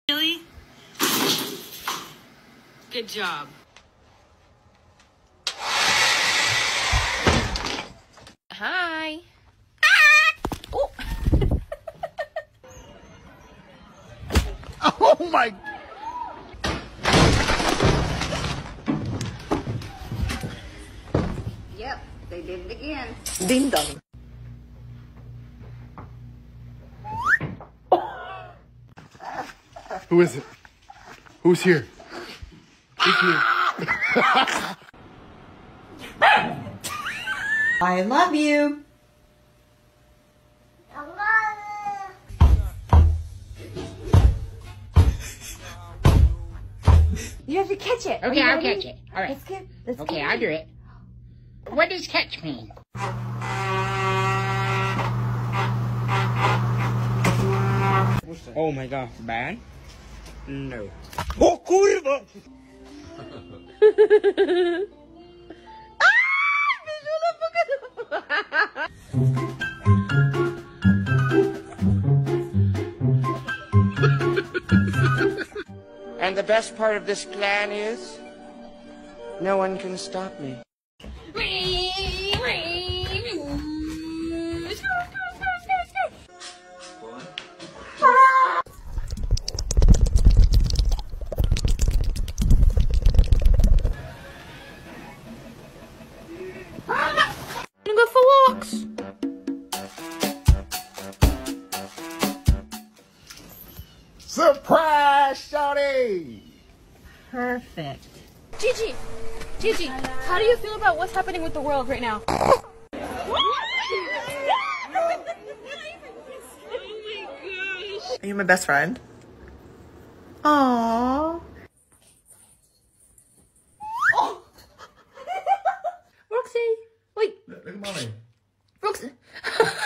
Really? Good job. Hi. Oh. Oh my. Yep, they did it again. Ding dong. Who is it? Who's here? Who's here? I love you. You have to catch it. Okay, I'll catch it. All right. Let's okay, I'll do it. What does catch mean? Oh my god, bad? No. Oh, kurwa! And the best part of this plan is, no one can stop me. I'm gonna go for walks. Surprise, shawty! Perfect. Gigi, how do you feel about what's happening with the world right now? Are you my best friend? Aww. Oh. Roxy, wait. Look at mommy. Roxy.